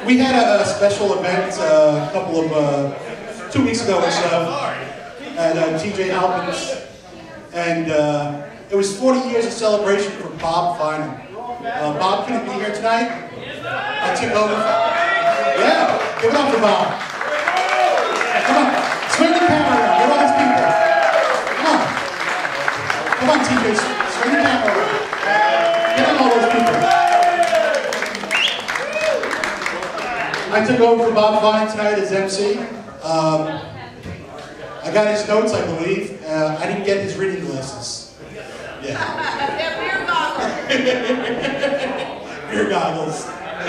We had a special event a couple of, 2 weeks ago or so at TJ Halpin's, and it was 40 years of celebration for Bob Finan. Bob couldn't be here tonight. I took over. Yeah, give it up for Bob. Come on, swing the camera around. Get all these people. Come on, TJ, swing the camera around. Get on all those people. I took over for Bob Finan tonight as MC. I got his notes, I believe. I didn't get his reading glasses. Yeah. They're beer goggles. Beer goggles.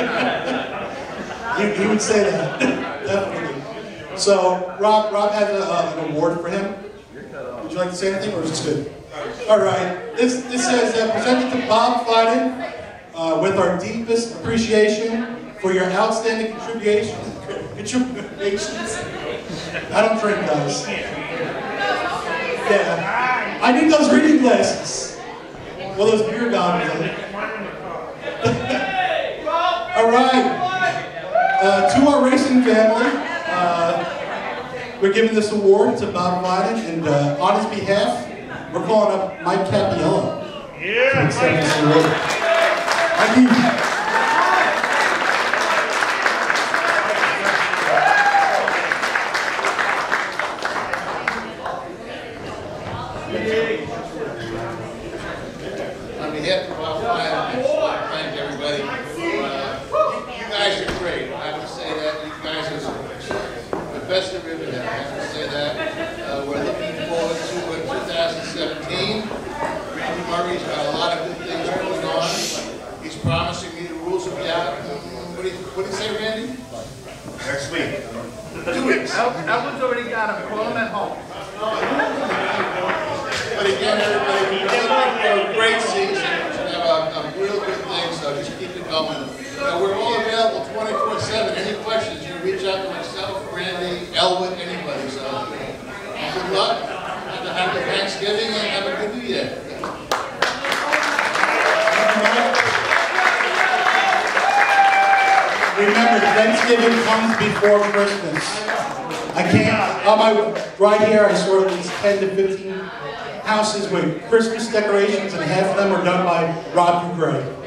he would say that, definitely. So, Rob has an award for him. Would you like to say anything, or is this good? All right. This says, presented to Bob Finan with our deepest appreciation for your outstanding contributions. I don't drink those. Yeah. I need those reading glasses. Well, those beer goggles. All right. To our racing family, we're giving this award to Bob Finan, and on his behalf, we're calling up Mike Cappiello. Yeah, On behalf of Bob Finan, I thank everybody. You guys are great. I have to say that. You guys are the best of everything. I have to say that. We're looking forward to 2017. Randy Murray's got a lot of good things going on. He's promising me the rules will be out. What do you say, Randy? next week. 2 weeks. Elwood's already got him. Call him at home. But again, everybody, we're looking for a great season. We have a real good thing, so just keep it going. We're all available 24/7. Any questions, you reach out to myself, Randy, Elwood, anybody. So good luck. Have a happy Thanksgiving and have a good New Year. Remember, Thanksgiving comes before Christmas. I can't, on my right here, I saw at least 10 to 15 houses with Christmas decorations, and half of them were done by Rob Dugray.